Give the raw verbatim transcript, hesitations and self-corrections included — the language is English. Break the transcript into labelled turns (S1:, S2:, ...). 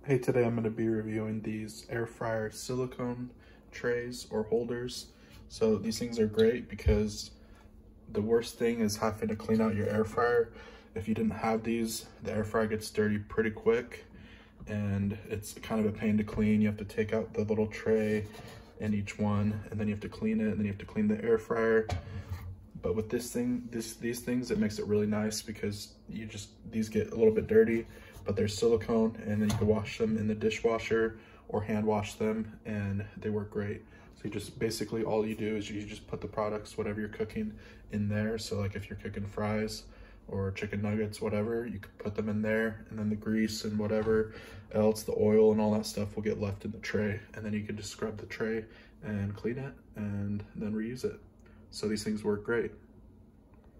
S1: Hey, today I'm going to be reviewing these air fryer silicone trays or holders. So these things are great because the worst thing is having to clean out your air fryer. If you didn't have these, the air fryer gets dirty pretty quick and it's kind of a pain to clean. You have to take out the little tray in each one and then you have to clean it and then you have to clean the air fryer. But with this thing, this these things, it makes it really nice because you just, these get a little bit dirty, but they're silicone and then you can wash them in the dishwasher or hand wash them and they work great. So you just, basically all you do is you just put the products, whatever you're cooking, in there. So like if you're cooking fries or chicken nuggets, whatever, you can put them in there, and then the grease and whatever else, the oil and all that stuff will get left in the tray. And then you can just scrub the tray and clean it and then reuse it. So these things work great.